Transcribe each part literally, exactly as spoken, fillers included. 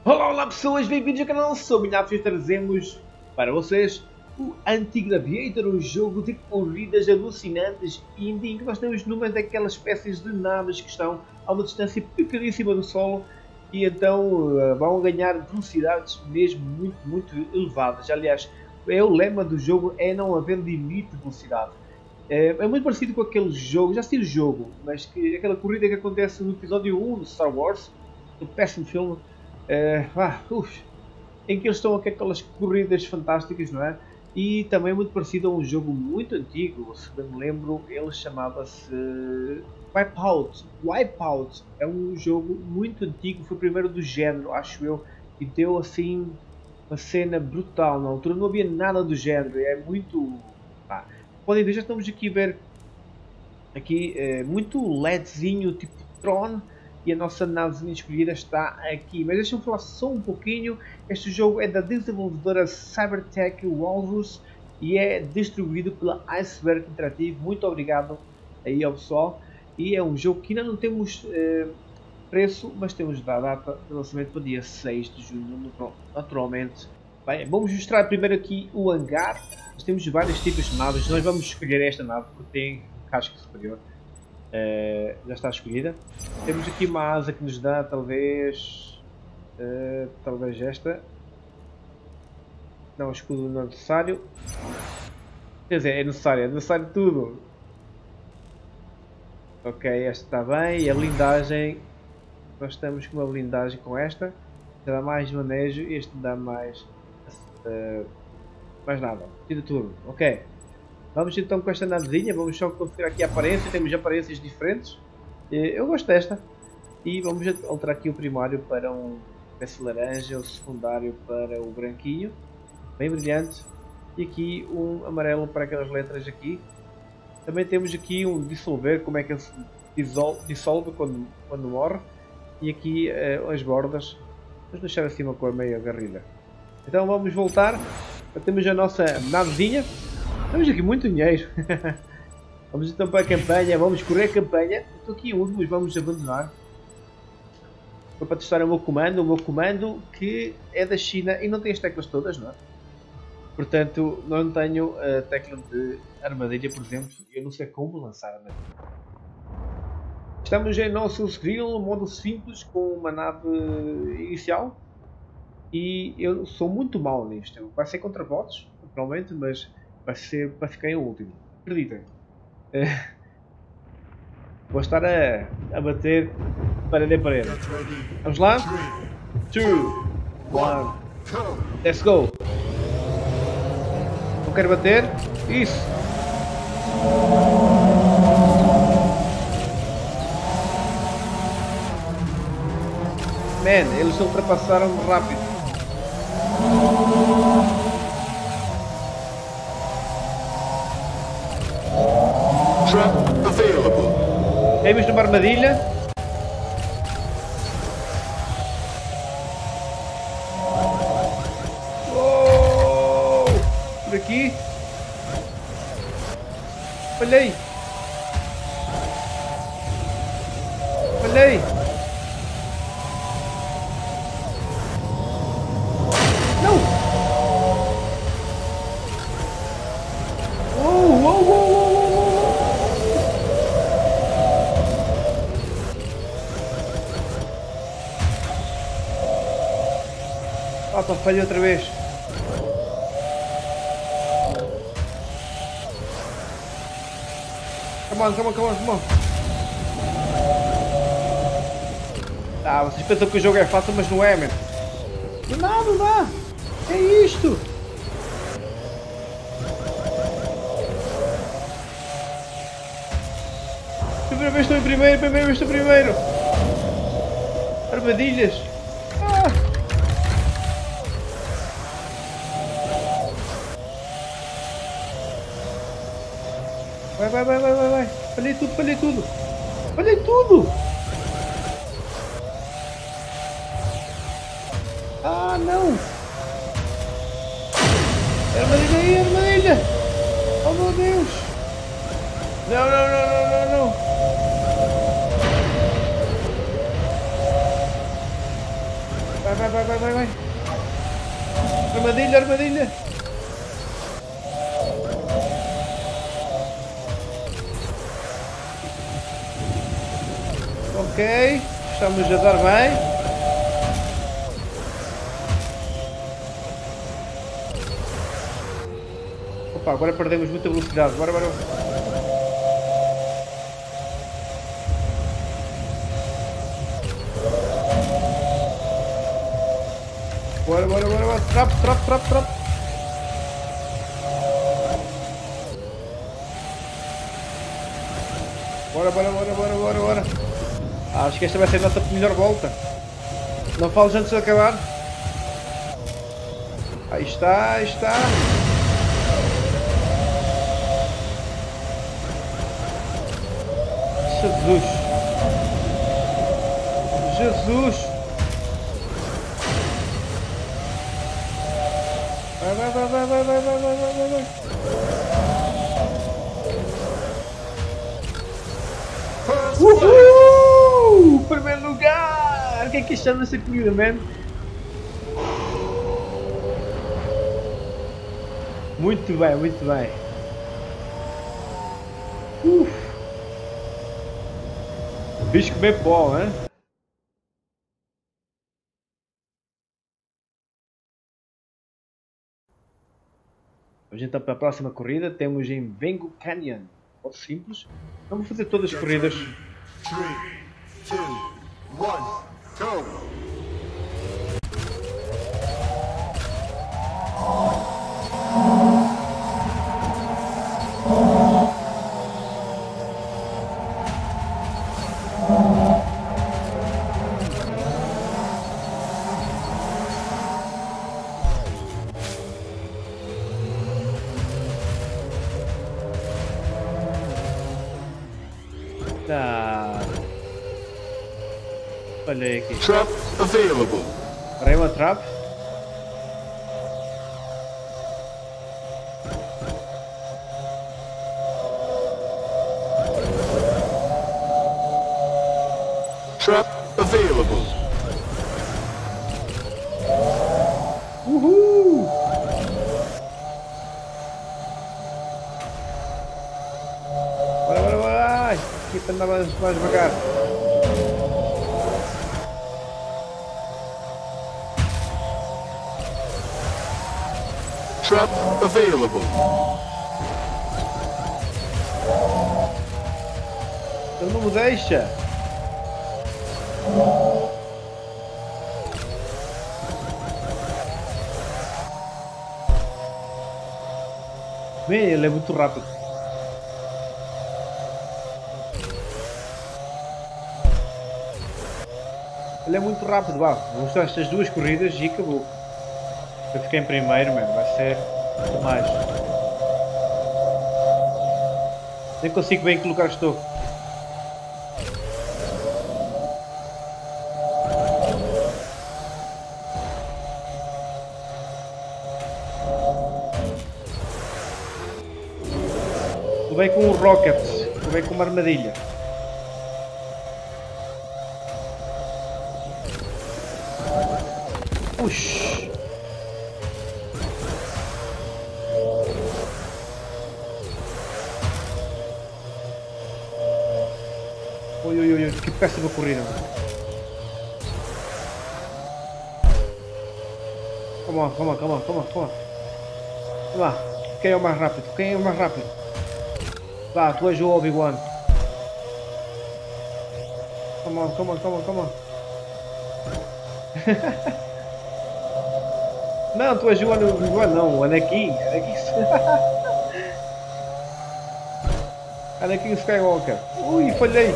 Olá, olá pessoas, bem-vindos ao canal. Sou o Minhafio e trazemos para vocês o Anti-Gladiator, um jogo de corridas alucinantes indie, em que nós temos numa daquelas espécies de naves que estão a uma distância pequeníssima do solo e então uh, vão ganhar velocidades mesmo muito, muito elevadas. Aliás, é o lema do jogo, é não haver limite de velocidade. É, é muito parecido com aquele jogo, já sei o jogo, mas que aquela corrida que acontece no episódio um do Star Wars, um péssimo filme. Uh, ah, uf, em que eles estão com aquelas corridas fantásticas, não é? E também muito parecido a um jogo muito antigo, se bem me lembro, ele chamava-se Wipeout. Wipeout é um jogo muito antigo, foi o primeiro do género, acho eu, e deu assim uma cena brutal. Na altura não havia nada do género, é muito... Ah, podem ver, já estamos aqui a ver aqui, é, muito LEDzinho tipo Tron. E a nossa navezinha escolhida está aqui. Mas deixa-me falar só um pouquinho. Este jogo é da desenvolvedora Cybertech Walrus e é distribuído pela Iceberg Interactive. Muito obrigado aí ao pessoal. E é um jogo que ainda não temos eh, preço, mas temos a data de lançamento para o dia seis de junho, naturalmente. Bem, vamos mostrar primeiro aqui o hangar. Nós temos vários tipos de naves. Nós vamos escolher esta nave porque tem um casco superior. Uh, já está escolhida. Temos aqui uma asa que nos dá talvez uh, talvez esta. Não, o escudo não é necessário. Quer dizer, é necessário, é necessário tudo. Ok, esta está bem. E a blindagem, nós estamos com uma blindagem com esta, já dá mais manejo. Este dá mais uh, mais nada, tira tudo. Ok. Vamos então com esta navezinha, vamos só configurar aqui a aparência, temos aparências diferentes. Eu gosto desta. E vamos alterar aqui o primário para um peça laranja, o secundário para o branquinho, bem brilhante. E aqui um amarelo para aquelas letras aqui. Também temos aqui um dissolver, como é que ele se dissolve, dissolve quando, quando morre. E aqui uh, as bordas, vamos deixar assim uma cor meio agarrida. Então vamos voltar, temos a nossa navezinha. Temos aqui muito dinheiro. Vamos então para a campanha, vamos correr a campanha. Estou aqui em últimos, vamos abandonar. Foi para testar o meu comando, o meu comando que é da China e não tem as teclas todas, não é? Portanto, não tenho a tecla de armadilha, por exemplo. Eu não sei como lançar a armadilha. Estamos em nosso Skrill, modo simples, com uma nave inicial. E eu sou muito mau nisto. Vai ser contra bots, naturalmente, mas... vai ser para ficar em último, acreditem. Uh, vou estar a, a bater parede a parede. Vamos lá? três, dois, um, let's go! Não quero bater? Isso! Man, eles ultrapassaram rápido. Temos numa armadilha. Oh! Por aqui. Falhei. Falhei. Não. Oh, oh, oh, oh. Opa, falhei outra vez. Come on, come on, come on, come on. Ah, vocês pensam que o jogo é fácil, mas não é, mano. Não dá, não dá. É isto. Primeira vez estou em primeiro, primeira vez estou em primeiro. Armadilhas. Ah. Vai, vai, vai, vai, vai, vai. Falhei tudo, falhei tudo. Falhei tudo. Ah, não. Armadilha aí, armadilha. Oh, meu Deus. Não, não, não, não, não, não. Vai, vai, vai, vai, vai, vai. Armadilha, armadilha. Ok, estamos a dar bem. Opa, agora perdemos muita velocidade. Bora, bora. Bora, bora, bora, bora. Trap, trap, trap, trap. Bora, bora, bora, bora, bora, bora. Ah, acho que esta vai ser a nossa melhor volta. Não fales antes de acabar. Aí está, aí está. Jesus. Jesus. Vai, vai, vai, vai, vai, vai, vai, vai, vai, vai. Uhul! Primeiro lugar! O que é que está nessa corrida, man? Muito bem, muito bem. Uf. Bicho comer pó, hein? Vamos então para a próxima corrida. Temos em Vengo Canyon. Modo simples. Vamos fazer todas as corridas. three, two, one, go! Tá. Olha aqui. Trap available. Parei uma trap. Trap available. Uhul! Bora, bora, bora! Aqui para andar mais, mais devagar. Trap available. Ele não me deixa. Bem, ele é muito rápido. Ele é muito rápido, vá. Vou mostrar estas duas corridas e acabou. Eu fiquei em primeiro, mano. Vai ser demais. Nem consigo ver em que lugar estou. Levei com um rocket, levei com uma armadilha. Puxa! Oi, oi, oi, que péssima corrida. Come on, come on, come on, come on, come on. Vamos lá, quem é o mais rápido? Quem é o mais rápido? Vá, tu és o Obi-Wan. Come on, come on, come on, come on. Não, tu és o Obi-Wan, não, o Anakin. Anakin. Anakin Skywalker. Ui, falhei.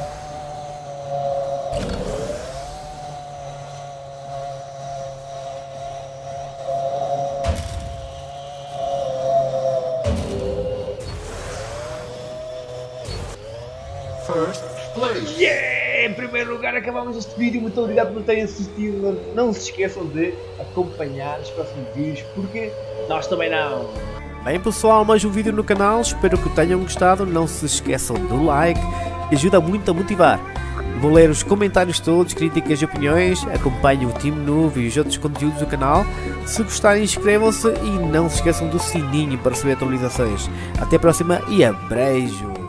First place. Yeah! Em primeiro lugar acabamos este vídeo, muito obrigado por terem assistido. Não se esqueçam de acompanhar os próximos vídeos, porque nós também não. Bem pessoal, mais um vídeo no canal, espero que tenham gostado, não se esqueçam do like, que ajuda muito a motivar. Vou ler os comentários todos, críticas e opiniões. Acompanhem o Team Noob e os outros conteúdos do canal. Se gostarem, inscrevam-se e não se esqueçam do sininho para receber atualizações. Até a próxima e abreijos!